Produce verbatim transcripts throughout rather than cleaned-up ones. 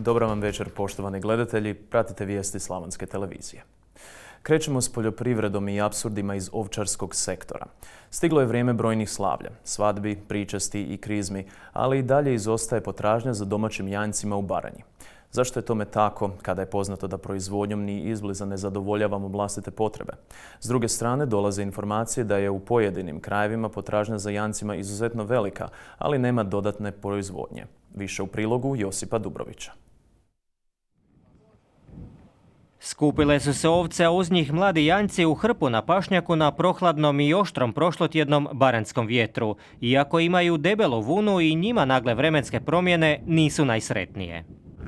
Dobar vam večer, poštovani gledatelji. Pratite vijesti Slavonske televizije. Krećemo s poljoprivredom i apsurdima iz ovčarskog sektora. Stiglo je vrijeme brojnih slavlja, svadbi, pričesti i krizmi, ali i dalje izostaje potražnja za domaćim janjcima u Baranji. Zašto je tome tako, kada je poznato da proizvodnjom ni izbliza ne zadovoljavamo vlastite potrebe? S druge strane, dolaze informacije da je u pojedinim krajevima potražnja za janjcima izuzetno velika, ali nema dodatne proizvodnje. Više u prilogu Josipa Dubrovića. Skupile su se ovce, a uz njih mladi janjci u hrpu na pašnjaku na prohladnom i oštrom prošlotjednom baranjskom vjetru. Iako imaju debelu vunu i njima nagle vremenske promjene nisu najsretnije.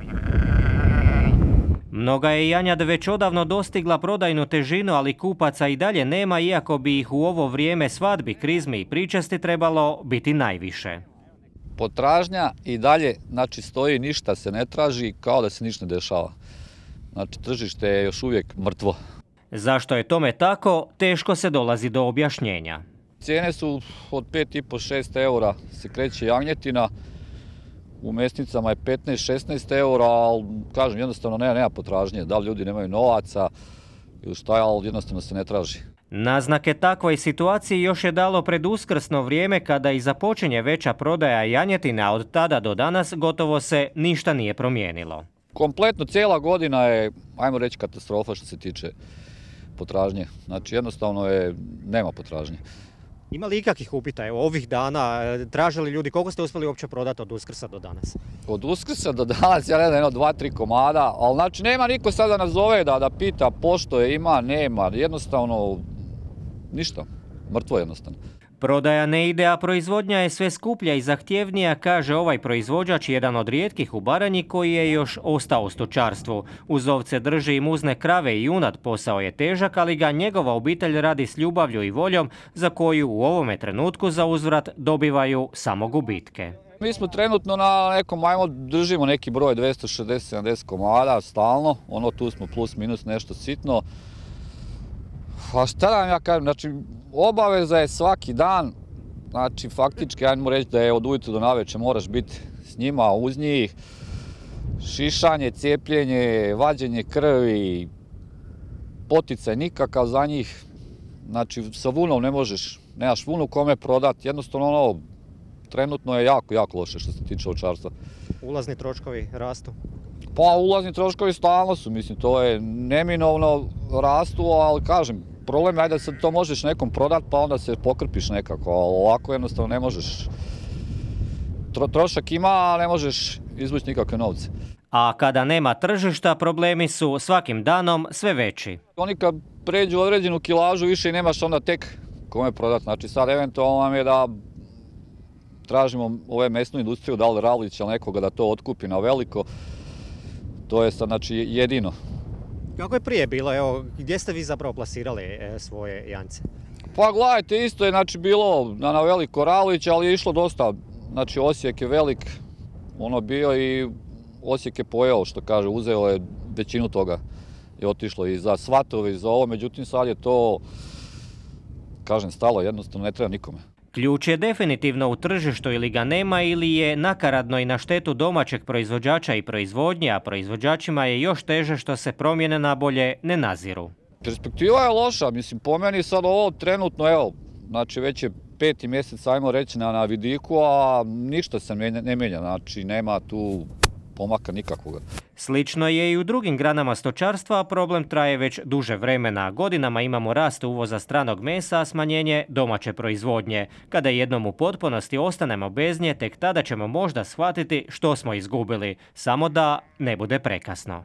Mnoga je janjad već odavno dostigla prodajnu težinu, ali kupaca i dalje nema, iako bi ih u ovo vrijeme svadbi, krizmi i pričesti trebalo biti najviše. Potražnja i dalje, znači, stoji, ništa se ne traži, kao da se ništa ne dešava. Znači, tržište je još uvijek mrtvo. Zašto je tome tako, teško se dolazi do objašnjenja. Cijene su od pet i po do šest eura se kreće jagnjetina. U mesnicama je petnaest do šesnaest eura, ali kažem, jednostavno nema, nema potražnje. Da li ljudi nemaju novaca ili šta, ali jednostavno se ne traži. Naznake takvoj situaciji još je dalo pred uskrsno vrijeme, kada i započinje veća prodaja janjetina. Od tada do danas gotovo se ništa nije promijenilo. Kompletno cijela godina je, ajmo reći, katastrofa što se tiče potražnje. Znači, jednostavno je, nema potražnje. Ima li ikakvih upita, evo, ovih dana, tražili ljudi, koliko ste uspjeli uopće prodati od Uskrsa do danas? Od Uskrsa do danas, ja ne znam, jedno, dva, tri komada, ali znači nema niko sada nas zove da, da pita pošto je, ima, nema, jednostavno ništa, mrtvo jednostavno. Prodaja ne ide, a proizvodnja je sve skuplja i zahtjevnija, kaže ovaj proizvođač, jedan od rijetkih u Baranji koji je još ostao u stočarstvu. Uz ovce drži i muzne krave i junad, posao je težak, ali ga njegova obitelj radi s ljubavlju i voljom, za koju u ovome trenutku za uzvrat dobivaju samo gubitke. Mi smo trenutno na nekom, ajmo, držimo neki broj dvjesto šezdeset do sedamdeset komada stalno, ono tu smo plus minus nešto sitno. Pa šta da vam ja kažem, znači obaveza je svaki dan, znači faktički ajmo reći da je od ujutro do navečer moraš biti s njima, uz njih, šišanje, cijepljenje, vađenje krvi, poticaj nikakav za njih, znači sa vunom ne možeš, nemaš vunu kome prodati, jednostavno ono, trenutno je jako, jako loše što se tiče ovčarstva. Ulazni troškovi rastu? Pa ulazni troškovi stalno su, mislim, to je neminovno rastu, ali kažem, problem je da se to možeš nekom prodati pa onda se pokrpiš nekako, ali ovako jednostavno ne možeš. Tro, trošak ima, a ne možeš izvući nikakve novce. A kada nema tržišta, problemi su svakim danom sve veći. Oni kad pređu određenu kilažu više i nemaš onda tek kome prodati. Znači sad eventualno nam je da tražimo ove mesnu industriju, da li Ravlić ili nekoga da to otkupi na veliko. To je sad, znači, jedino. Kako je prije bilo? Evo, gdje ste vi zapravo plasirali e, svoje janjce? Pa gledajte, isto je, znači, bilo na, na veliko Ravlić, ali je išlo dosta. Znači, Osijek je velik, ono bio i Osijek je pojeo, što kaže, uzeo je većinu toga. Je otišlo i za svatove i za ovo, međutim sad je to, kažem, stalo, jednostavno ne treba nikome. Ključ je definitivno u tržištu, ili ga nema ili je nakaradno i na štetu domaćeg proizvođača i proizvodnje, a proizvođačima je još teže što se promjene na bolje ne naziru. Perspektiva je loša, mislim, po meni sad ovo trenutno, evo, znači već je peti mjesec, ajmo reći, na, na vidiku, a ništa se ne, ne mijenja, znači nema tu pomaka nikakvoga. Slično je i u drugim granama stočarstva, a problem traje već duže vremena. Godinama imamo rast uvoza stranog mesa, a smanjenje domaće proizvodnje. Kada jednom u potpunosti ostanemo bez nje, tek tada ćemo možda shvatiti što smo izgubili, samo da ne bude prekasno.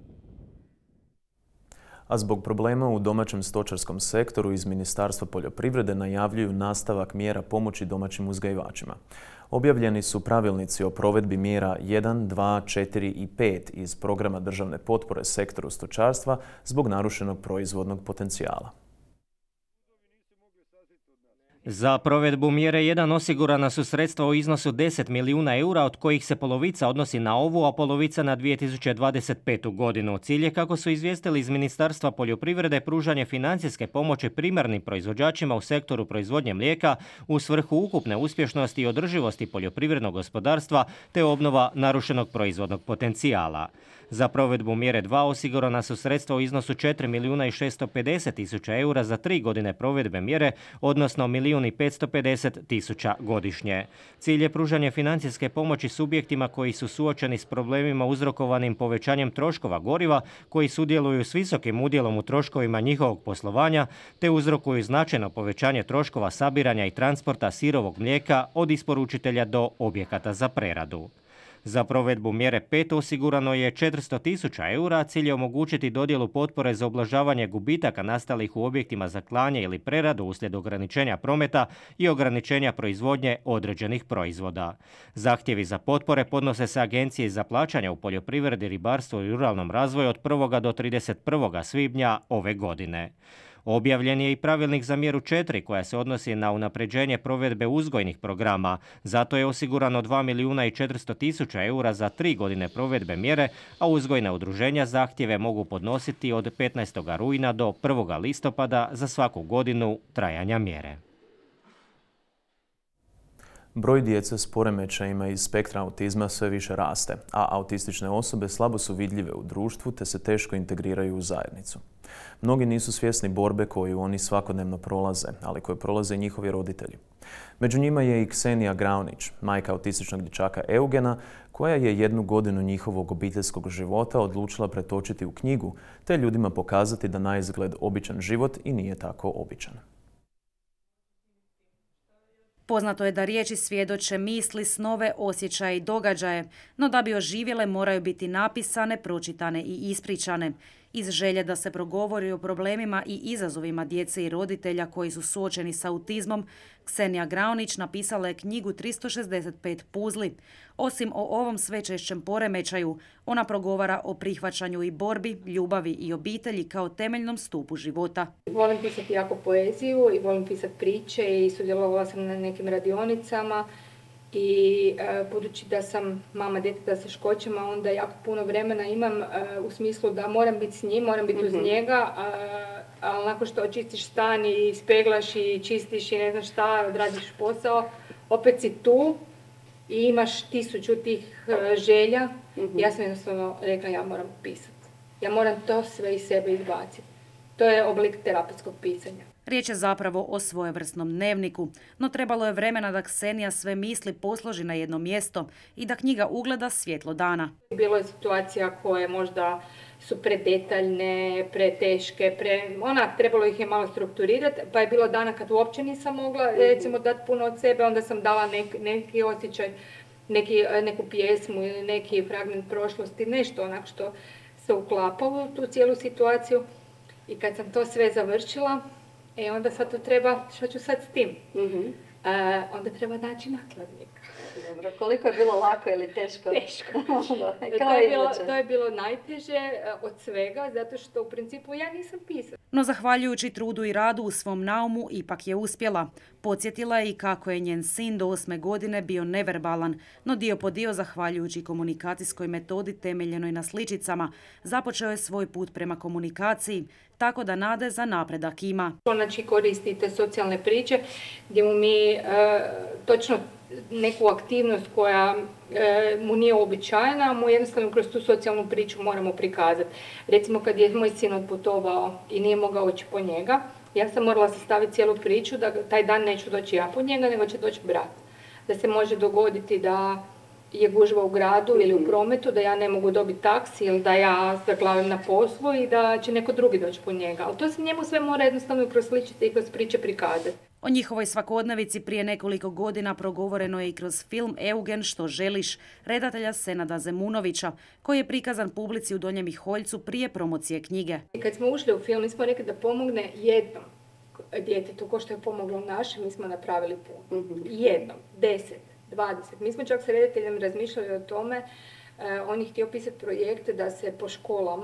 A zbog problema u domaćem stočarskom sektoru iz Ministarstva poljoprivrede najavljuju nastavak mjera pomoći domaćim uzgajivačima. Objavljeni su pravilnici o provedbi mjera jedan, dva, četiri i pet iz programa državne potpore sektoru stočarstva zbog narušenog proizvodnog potencijala. Za provedbu mjere jedan osigurana su sredstva u iznosu deset milijuna eura, od kojih se polovica odnosi na ovu, a polovica na dvije tisuće dvadeset petu. godinu. Cilj je, kako su izvijestili iz Ministarstva poljoprivrede, pružanje financijske pomoći primarnim proizvođačima u sektoru proizvodnje mlijeka u svrhu ukupne uspješnosti i održivosti poljoprivrednog gospodarstva te obnova narušenog proizvodnog potencijala. Za provedbu mjere dva osigurana su sredstva u iznosu četiri milijuna i šesto pedeset tisuća eura za tri godine provedbe mjere, odnosno milijun i petsto pedeset tisuća godišnje. Cilj je pružanje financijske pomoći subjektima koji su suočeni s problemima uzrokovanim povećanjem troškova goriva, koji sudjeluju s visokim udjelom u troškovima njihovog poslovanja, te uzrokuju značajno povećanje troškova sabiranja i transporta sirovog mlijeka od isporučitelja do objekata za preradu. Za provedbu mjere pet osigurano je četiristo tisuća eura, a cilj je omogućiti dodjelu potpore za ublažavanje gubitaka nastalih u objektima za klanje ili preradu uslijed ograničenja prometa i ograničenja proizvodnje određenih proizvoda. Zahtjevi za potpore podnose se Agenciji za plaćanja u poljoprivredi, ribarstvu i ruralnom razvoju od prvog do trideset prvog svibnja ove godine. Objavljen je i pravilnik za mjeru četiri koja se odnosi na unapređenje provedbe uzgojnih programa. Zato je osigurano dva milijuna i četiristo tisuća eura za tri godine provedbe mjere, a uzgojna udruženja zahtjeve mogu podnositi od petnaestog rujna do prvog listopada za svaku godinu trajanja mjere. Broj djece s poremećajima iz spektra autizma sve više raste, a autistične osobe slabo su vidljive u društvu te se teško integriraju u zajednicu. Mnogi nisu svjesni borbe koju oni svakodnevno prolaze, ali koju prolaze i njihovi roditelji. Među njima je i Ksenija Graunić, majka autističnog dječaka Eugena, koja je jednu godinu njihovog obiteljskog života odlučila pretočiti u knjigu, te ljudima pokazati da naizgled običan život i nije tako običan. Poznato je da riječi svjedoče misli, snove, osjećaje i događaje, no da bi oživjele moraju biti napisane, pročitane i ispričane. Iz želje da se progovori o problemima i izazovima djece i roditelja koji su suočeni s autizmom, Ksenija Graunić napisala je knjigu tristo šezdeset pet puzli. Osim o ovom sve češćem poremećaju, ona progovara o prihvaćanju i borbi, ljubavi i obitelji kao temeljnom stupu života. Volim pisati jako poeziju i volim pisati priče i sudjelovala sam na nekim radionicama. I e, budući da sam mama djeteta sa teškoćama, onda jako puno vremena imam e, u smislu da moram biti s njim, moram biti mm-hmm. uz njega, a, ali nakon što očistiš stan i ispeglaš i čistiš i ne znam šta, odradiš posao, opet si tu i imaš tisuću tih e, želja. Mm-hmm. Ja sam jednostavno rekla, ja moram pisati. Ja moram to sve iz sebe izbaciti. To je oblik terapeutskog pisanja. Riječ je zapravo o svojevrsnom dnevniku, no trebalo je vremena da Ksenija sve misli posloži na jedno mjesto i da knjiga ugleda svjetlo dana. Bilo je situacija koje možda su predetaljne, preteške, pre... ona, trebalo ih je malo strukturirati, pa je bilo dana kad uopće nisam mogla recimo dati puno od sebe, onda sam dala nek, neki osjećaj, neki, neku pjesmu ili neki fragment prošlosti, nešto onako što se uklapalo u tu cijelu situaciju. I kad sam to sve završila, e onda sad to treba, što ću sad s tim? Mm-hmm. E, onda treba naći nakladnika. Dobro, koliko je bilo lako ili teško? Teško. to, je bilo, to je bilo najteže od svega, zato što u principu ja nisam pisala. No zahvaljujući trudu i radu u svom naumu ipak je uspjela. Podsjetila je i kako je njen sin do osme godine bio neverbalan, no dio po dio zahvaljujući komunikacijskoj metodi temeljenoj na sličicama, započeo je svoj put prema komunikaciji, tako da nade za napredak ima. Znači koristite socijalne priče gdje mu mi e, točno neku aktivnost koja e, mu nije običajna, mu jednostavno kroz tu socijalnu priču moramo prikazati. Recimo kad je moj sin otputovao i nije mogao ići po njega, ja sam morala sastaviti cijelu priču da taj dan neću doći ja po njega, nego će doći brat. Da se može dogoditi da je gužva u gradu ili u prometu, da ja ne mogu dobiti taksi ili da ja zaglavim na poslu i da će neko drugi doći po njega. Ali to se njemu sve mora jednostavno kroz sličice i kroz priče prikazati. O njihovoj svakodnevici prije nekoliko godina progovoreno je i kroz film Eugen, što želiš, redatelja Senada Zemunovića, koji je prikazan publici u Donjem Miholjcu prije promocije knjige. I kad smo ušli u film, mi smo rekli da pomogne jednom djetetu, ko što je pomoglo našem, mi smo napravili puno. Mm-hmm. Jednom, deset, dvadeset. Mi smo čak s redateljem razmišljali o tome, eh, on je htio pisati projekte da se po školama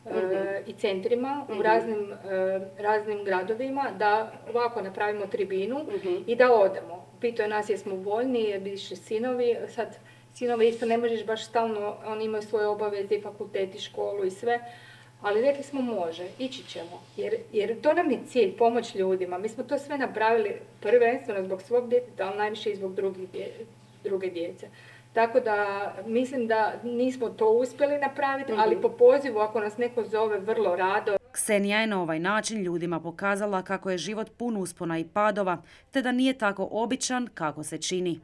i centrima u raznim, raznim gradovima, da ovako napravimo tribinu i da odemo. Pitao je nas jesmo voljni, jer bi išli sinovi, sad sinove isto ne možeš baš stalno, oni imaju svoje obaveze i fakultet i školu i sve, ali rekli smo može, ići ćemo, jer, jer to nam je cilj, pomoć ljudima. Mi smo to sve napravili prvenstveno zbog svog djeteta, ali najviše i zbog drugih dje, druge djece. Tako da mislim da nismo to uspjeli napraviti, ali po pozivu ako nas neko zove vrlo rado. Ksenija je na ovaj način ljudima pokazala kako je život pun uspona i padova, te da nije tako običan kako se čini.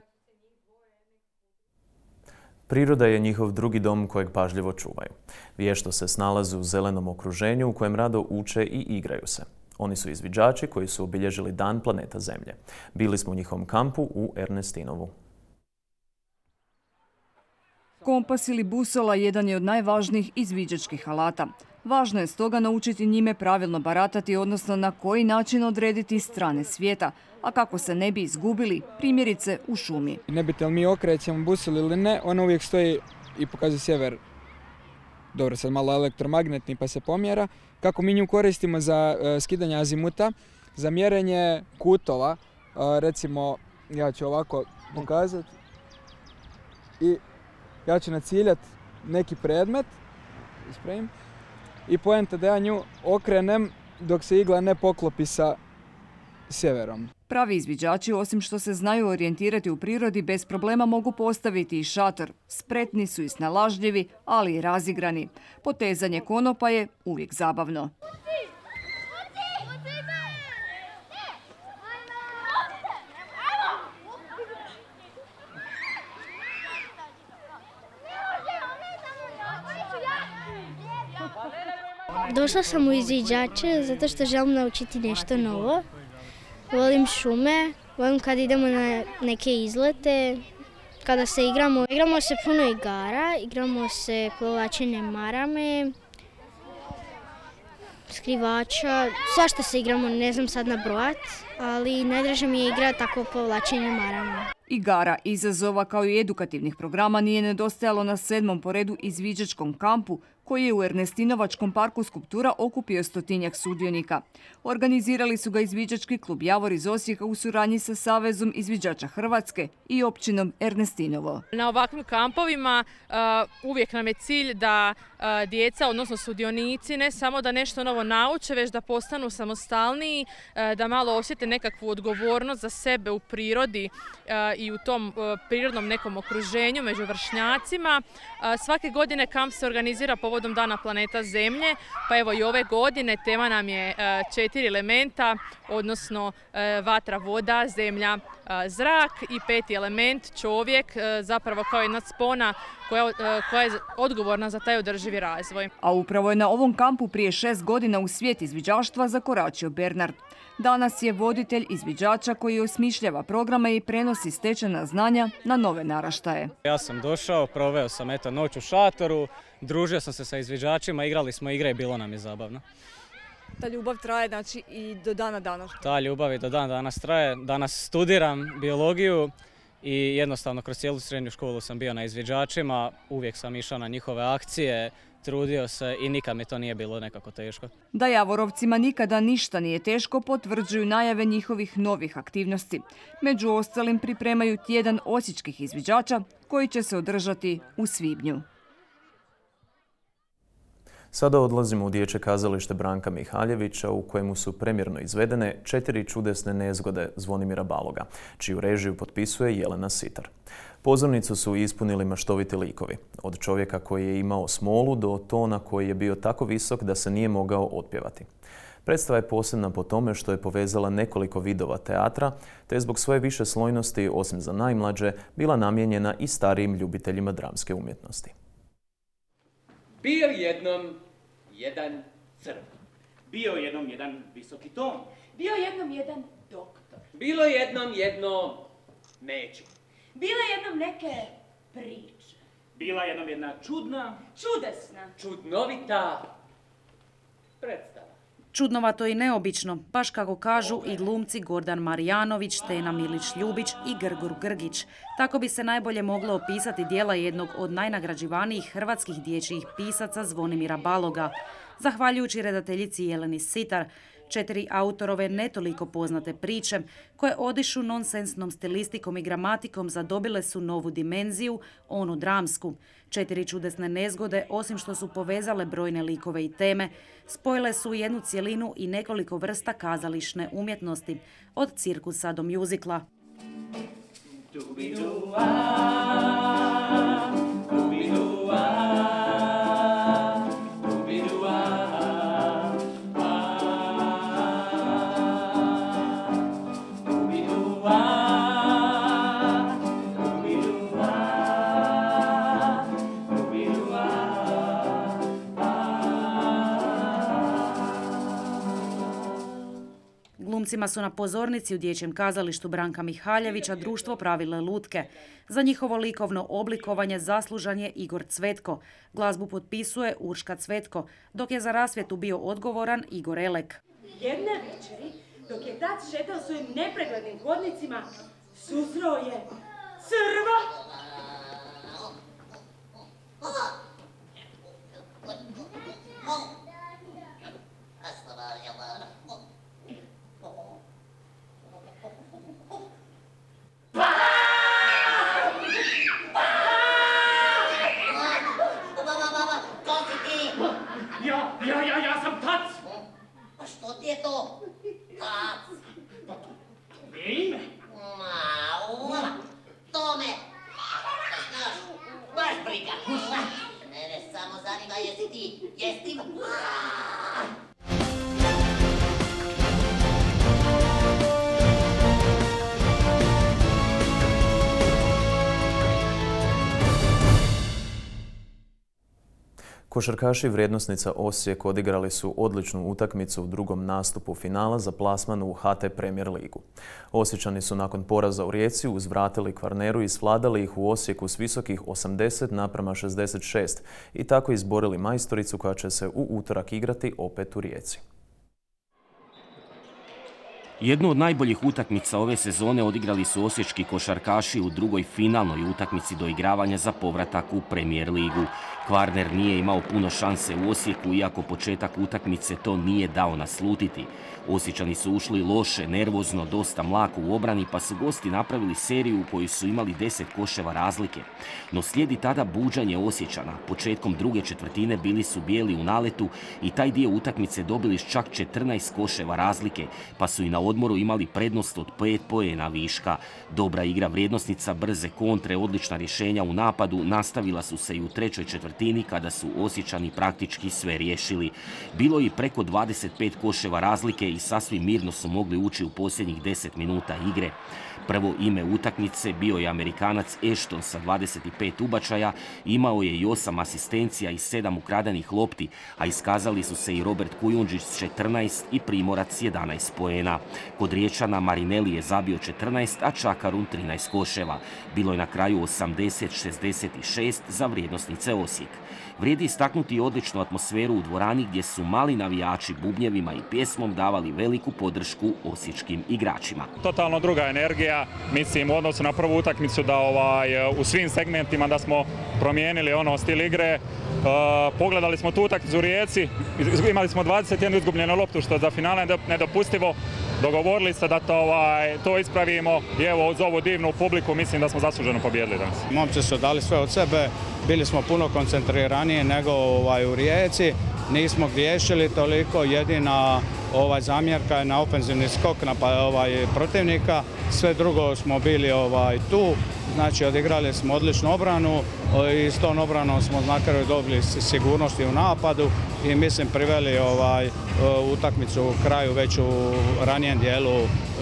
Priroda je njihov drugi dom kojeg pažljivo čuvaju. Vješto se snalaze u zelenom okruženju u kojem rado uče i igraju se. Oni su izviđači koji su obilježili Dan planeta Zemlje. Bili smo u njihovom kampu u Ernestinovu. Kompas ili busola jedan je od najvažnijih izviđačkih alata. Važno je stoga naučiti njime pravilno baratati, odnosno na koji način odrediti strane svijeta, a kako se ne bi izgubili, primjerice u šumi. Nebitno li mi okrećemo busolu ili ne, ona uvijek stoji i pokazuje sjever. Dobro, sad malo elektromagnetni pa se pomjera. Kako mi nju koristimo za uh, skidanje azimuta, za mjerenje kutova, uh, recimo ja ću ovako pokazati i ja ću naciljati neki predmet, ispravim, i poenta da ja nju okrenem dok se igla ne poklopi sa sjeverom. Pravi izviđači, osim što se znaju orijentirati u prirodi, bez problema mogu postaviti i šator. Spretni su i snalažljivi, ali i razigrani. Potezanje konopa je uvijek zabavno. Došla sam u izviđače zato što želim naučiti nešto novo. Volim šume, volim kad idemo na neke izlete, kada se igramo. Igramo se puno igara, igramo se povlačenje marame, skrivača, svašta se igramo, ne znam sad nabrojat, ali najdraže mi je igra tako povlačenje marama. Igara, izazova kao i edukativnih programa nije nedostajalo na sedmom po redu izviđačkom kampu koji je u Ernestinovačkom parku Skulptura okupio stotinjak sudionika. Organizirali su ga izviđački klub Javor iz Osijeka u suradnji sa Savezom izviđača Hrvatske i općinom Ernestinovo. Na ovakvim kampovima uh, uvijek nam je cilj da uh, djeca, odnosno sudionici, ne samo da nešto novo nauče, već da postanu samostalniji, uh, da malo osjete nekakvu odgovornost za sebe u prirodi uh, i u tom uh, prirodnom nekom okruženju među vršnjacima. Uh, svake godine kamp se organizira povodom Dana planeta Zemlje, pa evo i ove godine tema nam je uh, četiri elementa, odnosno uh, vatra, voda, zemlja, uh, zrak i peti element, čovjek, uh, zapravo kao jedna spona koja, uh, koja je odgovorna za taj održivi razvoj. A upravo je na ovom kampu prije šest godina u svijet izviđaštva zakoračio Bernard. Danas je voditelj izviđača koji osmišljava programe i prenosi stečena znanja na nove naraštaje. Ja sam došao, proveo sam eto noć u šatoru, družio sam se sa izviđačima, igrali smo igre i bilo nam je zabavno. Ta ljubav traje znači i do dana danas? Ta ljubav i do dana danas traje. Danas studiram biologiju i jednostavno kroz cijelu srednju školu sam bio na izviđačima, uvijek sam išao na njihove akcije, trudio se i nikad mi to nije bilo nekako teško. Da Javorovcima nikada ništa nije teško potvrđuju najave njihovih novih aktivnosti. Među ostalim pripremaju tjedan osječkih izviđača koji će se održati u svibnju. Sada odlazimo u dječje kazalište Branka Mihaljevića u kojemu su premjerno izvedene četiri čudesne nezgode Zvonimira Baloga, čiju režiju potpisuje Jelena Sitar. Pozornicu su ispunili maštoviti likovi, od čovjeka koji je imao smolu do tona koji je bio tako visok da se nije mogao otpjevati. Predstava je posebna po tome što je povezala nekoliko vidova teatra, te je zbog svoje više slojnosti, osim za najmlađe, bila namijenjena i starijim ljubiteljima dramske umjetnosti. Bio jednom jedan crv. Bio jednom jedan visoki ton. Bio jednom jedan doktor. Bilo jednom jedno neću. Bila jednom neke priče. Bila jednom jedna čudna, čudesna, čudnovita predstava. Čudnovato i neobično, baš kako kažu i glumci Gordan Marijanović, Tena Milić-Ljubić i Grgur Grgić. Tako bi se najbolje moglo opisati djela jednog od najnagrađivanijih hrvatskih dječjih pisaca Zvonimira Baloga. Zahvaljujući redateljici Jeleni Sitar, četiri autorove netoliko poznate priče, koje odišu nonsensnom stilistikom i gramatikom, zadobile su novu dimenziju, onu dramsku. Četiri čudesne nezgode, osim što su povezale brojne likove i teme, spojile su u jednu cjelinu i nekoliko vrsta kazališne umjetnosti, od cirkusa do mjuzikla. Glumcima su na pozornici u dječjem kazalištu Branka Mihaljevića društvo pravile lutke. Za njihovo likovno oblikovanje zaslužan je Igor Cvetko. Glazbu potpisuje Urška Cvetko, dok je za rasvjetu bio odgovoran Igor Elek. Jedne večeri, dok je tac šetao svojim nepreglednim hodnicima, susreo je crva. Ja, ja, ja, ja sam tac! A što ti je to? Tac? Pa to, to je ime. Ma, ula, to me. Znaš, baš briga. Mene samo zanima jesi ti jestiv. Košarkaši vrijednosnica Osijek odigrali su odličnu utakmicu u drugom nastupu finala za plasman u H T Premier ligu. Osječani su nakon poraza u Rijeci uzvratili Kvarneru i svladali ih u Osijeku s visokih osamdeset naprama šezdeset šest i tako izborili majstoricu koja će se u utorak igrati opet u Rijeci. Jednu od najboljih utakmica ove sezone odigrali su osječki košarkaši u drugoj finalnoj utakmici doigravanja za povratak u Premier ligu. Kvarner nije imao puno šanse u Osijeku, iako početak utakmice to nije dao naslutiti. Osječani su ušli loše, nervozno, dosta mlako u obrani, pa su gosti napravili seriju u kojoj su imali deset koševa razlike. No slijedi tada buđanje Osječana. Početkom druge četvrtine bili su bijeli u naletu i taj dio utakmice dobili s čak četrnaest koševa razlike, pa su i na odmoru imali prednost od pet poena viška. Dobra igra vrijednosnica, brze kontre, odlična rješenja u napadu nastavila su se i u trećoj četvrtini kada su Osječani praktički sve riješili. Bilo je preko dvadeset pet koševa razlike i sasvim mirno su mogli ući u posljednjih deset minuta igre. Prvo ime utakmice bio je Amerikanac Ashton sa dvadeset pet ubačaja, imao je i osam asistencija i sedam ukradenih lopti, a iskazali su se i Robert Kujundžić s četrnaest i Primorac jedanaest poena. Kod Riječana Marinelli je zabio četrnaest, a Čakarun trinaest koševa. Bilo je na kraju osamdeset šezdeset šest za vrijednosnice Osijek. Vrijedi istaknuti odličnu atmosferu u dvorani gdje su mali navijači bubnjevima i pjesmom davali veliku podršku osječkim igračima. Totalno druga energija, mislim u odnosu na prvu utakmicu da ovaj, u svim segmentima da smo promijenili ono stil igre. Uh, pogledali smo tu utakmicu u Rijeci, imali smo dvadeset jednu izgubljenu loptu što za finale je nedopustivo. Dogovorili se da to, ovaj, to ispravimo i evo uz ovu divnu publiku mislim da smo zasluženo pobijedili danas. Momci su dali sve od sebe, bili smo puno koncentriraniji nego ovaj, u Rijeci, nismo griješili toliko, jedina ovaj, zamjerka je na ofenzivni skok na pa, ovaj, protivnika, sve drugo smo bili ovaj, tu, znači odigrali smo odličnu obranu i s tom obranom smo na kraju dobili sigurnosti u napadu i mislim priveli ovaj, utakmicu u kraju već u ranijem dijelu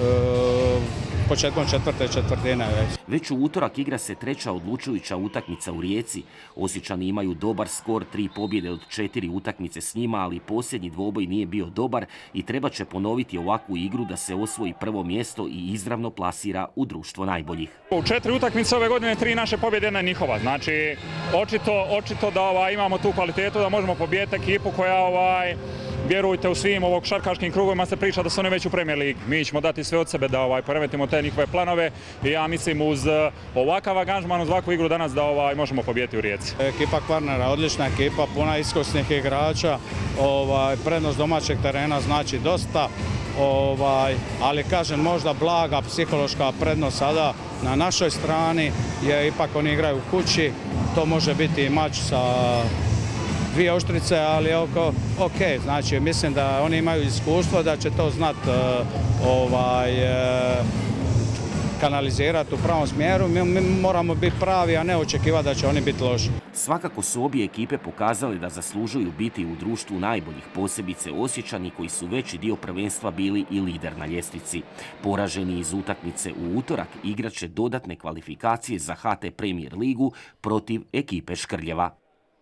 početkom četvrte četvrtine već. Već u utorak igra se treća odlučujuća utakmica u Rijeci. Osječani imaju dobar skor, tri pobjede od četiri utakmice s njima, ali posljednji dvoboj nije bio dobar i treba će ponoviti ovakvu igru da se osvoji prvo mjesto i izravno plasira u društvo najboljih. U četiri utakmice ove godine tri naše pobjede, jedna je njihova. Znači, očito, očito da ovaj, imamo tu kvalitetu da možemo pobijediti ekipu koja ovaj, vjerujte, u svim ovog šarkaškim krugovima se priča da su oni već u Premier Ligi. Mi ćemo dati sve od sebe da ovaj, poremetimo te njihove planove i ja mislim uz ovakav angažman, uz ovakvu igru danas da ovaj, možemo pobijediti u Rijeci. Ekipa Kvarnera, odlična ekipa, puna iskusnih igrača, ovaj, prednost domaćeg terena znači dosta, ovaj, ali kažem možda blaga psihološka prednost sada na našoj strani, jer ipak oni igraju u kući, to može biti mač sa dvije oštrice, ali oko, ok, znači mislim da oni imaju iskustvo da će to znat uh, ovaj, uh, kanalizirati u pravom smjeru. Mi, mi moramo biti pravi, a ne očekivati da će oni biti loši. Svakako su obje ekipe pokazali da zaslužuju biti u društvu najboljih, posebice Osječani koji su veći dio prvenstva bili i lider na ljestvici. Poraženi iz utakmice u utorak igraće dodatne kvalifikacije za H T Premier ligu protiv ekipe Škrljeva.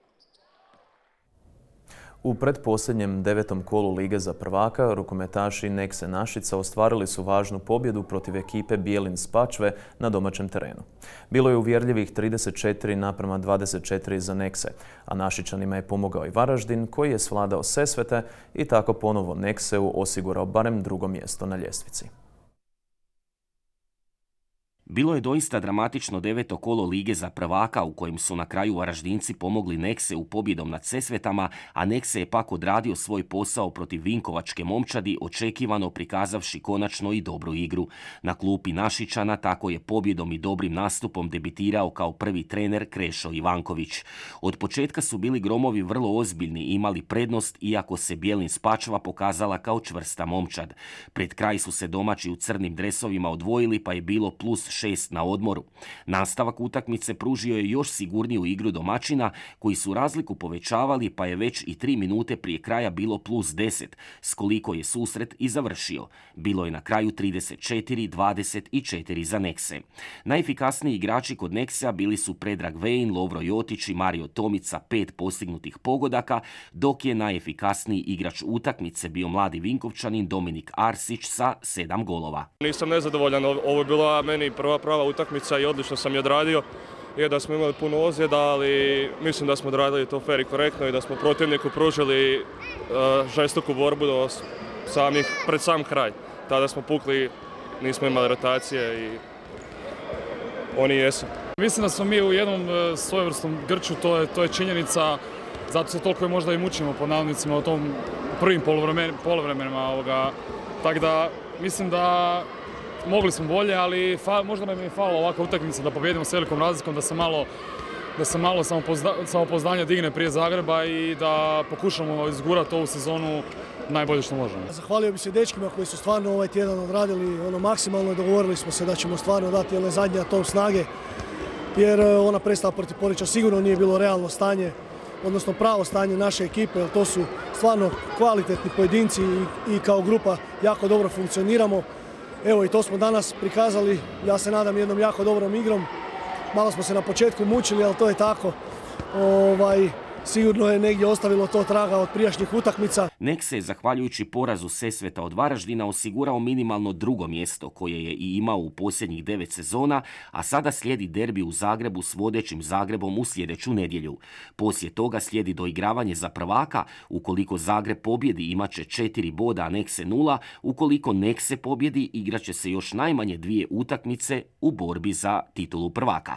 U pretposljednjem devetom kolu Lige za prvaka rukometaši Nekse Našica ostvarili su važnu pobjedu protiv ekipe Bijelin Spačve na domaćem terenu. Bilo je uvjerljivih trideset četiri naprema dvadeset četiri za Nekse, a Našičanima je pomogao i Varaždin koji je svladao Sesvete i tako ponovo Nekseu osigurao barem drugo mjesto na ljestvici. Bilo je doista dramatično deveto kolo Lige za prvaka u kojem su na kraju Varaždinci pomogli Nekseu pobjedom nad Sesvetama, a Nekse je pak odradio svoj posao protiv Vinkovačke momčadi, očekivano prikazavši konačno i dobru igru. Na klupi Našičana tako je pobjedom i dobrim nastupom debitirao kao prvi trener Krešo Ivanković. Od početka su bili Gromovi vrlo ozbiljni, imali prednost iako se Bijelin Spačva pokazala kao čvrsta momčad. Pred kraj su se domaći u crnim dresovima odvojili pa je bilo plus šest na odmoru. Nastavak utakmice pružio je još sigurniju igru domaćina koji su razliku povećavali pa je već i tri minute prije kraja bilo plus deset, s koliko je susret i završio. Bilo je na kraju trideset četiri dvadeset četiri za Nekse. Najefikasniji igrači kod Neksea bili su Predrag Vejn, Lovro Jotić i Mario Tomica, pet postignutih pogodaka, dok je najefikasniji igrač utakmice bio mladi Vinkovčanin Dominik Arsić sa sedam golova. Nisam nezadovoljan, ovo je bila meni prva prava utakmica i odlično sam je odradio. Je da smo imali puno ozljeda, ali mislim da smo odradili to fair i korektno i da smo protivniku pružili uh, žestoku borbu do samih, pred sam kraj. Tada smo pukli, nismo imali rotacije i oni jesu. Mislim da smo mi u jednom uh, svojevrsnom grču, to je, to je činjenica, zato se toliko možda i mučimo po navodnicima o tom prvim polovremen, polovremenima ovoga. Tako da mislim da mogli smo bolje, ali fa, možda nam je falila ovakva utakmica da pobjedimo s velikom razlikom, da se malo, da se malo samopozna, samopouzdanja digne prije Zagreba i da pokušamo izgurati ovu sezonu najbolje što možemo. Zahvalio bih se dečkima koji su stvarno ovaj tjedan odradili ono maksimalno, dogovorili smo se da ćemo stvarno dati one zadnje atom snage, jer ona predstava protiv Polića sigurno nije bilo realno stanje, odnosno pravo stanje naše ekipe, jer to su stvarno kvalitetni pojedinci i, i kao grupa jako dobro funkcioniramo. Evo i to smo danas prikazali, ja se nadam jednom jako dobrom igrom. Malo smo se na početku mučili, ali to je tako. Ovaj, sigurno je negdje ostavilo to traga od prijašnjih utakmica. Nekse je, zahvaljujući porazu Sesveta od Varaždina, osigurao minimalno drugo mjesto koje je i imao u posljednjih devet sezona, a sada slijedi derbi u Zagrebu s vodećim Zagrebom u sljedeću nedjelju. Poslije toga slijedi doigravanje za prvaka. Ukoliko Zagreb pobjedi, imat će četiri boda, a Nekse nula. Ukoliko Nekse pobjedi, igraće se još najmanje dvije utakmice u borbi za titulu prvaka.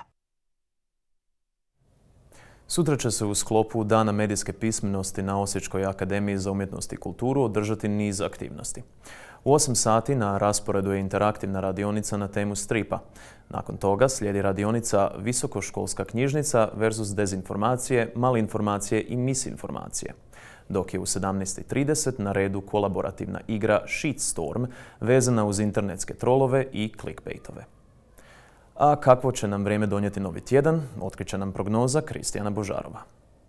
Sutra će se u sklopu Dana medijske pismenosti na Osječkoj akademiji za umjetnost i kulturu održati niz aktivnosti. U osam sati na rasporedu je interaktivna radionica na temu stripa. Nakon toga slijedi radionica Visokoškolska knjižnica versus dezinformacije, malinformacije i misinformacije. Dok je u sedamnaest i trideset na redu kolaborativna igra Shitstorm vezana uz internetske trolove i clickbaitove. A kakvo će nam vrijeme donijeti novi tjedan, otkriće nam prognoza Kristijana Božarova.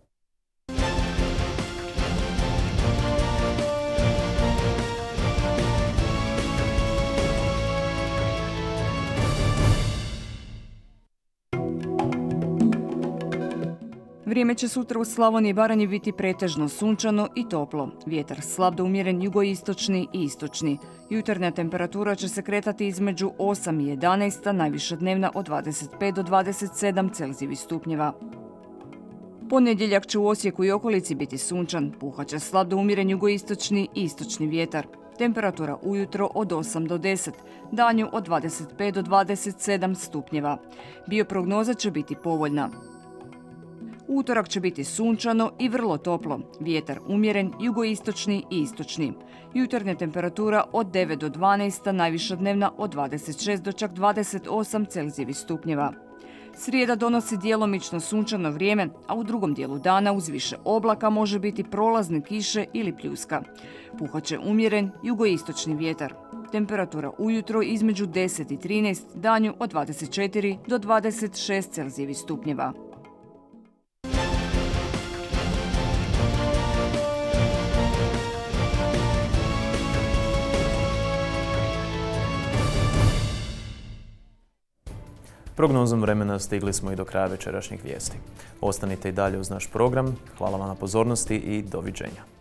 Vrijeme će sutra u Slavoniji i Baranji biti pretežno sunčano i toplo. Vjetar slab do umjeren jugoistočni i istočni. Jutarnja temperatura će se kretati između osam i jedanaest, a najviša dnevna od dvadeset pet do dvadeset sedam Celzijevih stupnjeva. ponedjeljak će u Osijeku i okolici biti sunčan, puhat će slab do umjeren jugoistočni i istočni vjetar. Temperatura ujutro od osam do deset, danju od dvadeset pet do dvadeset sedam stupnjeva. Bioprognoza će biti povoljna. Utorak će biti sunčano i vrlo toplo, vjetar umjeren, jugoistočni i istočni. Jutarnja temperatura od devet do dvanaest, a najviša dnevna od dvadeset šest do čak dvadeset osam Celzijevih stupnjeva. Srijeda donosi djelomično sunčano vrijeme, a u drugom dijelu dana uz više oblaka može biti prolazne kiše ili pljuska. Puhat će umjeren jugoistočni vjetar. Temperatura ujutro između deset i trinaest, danju od dvadeset četiri do dvadeset šest Celzijevih stupnjeva. Prognozom vremena stigli smo i do kraja večerašnjih vijesti. Ostanite i dalje uz naš program. Hvala vam na pozornosti i doviđenja.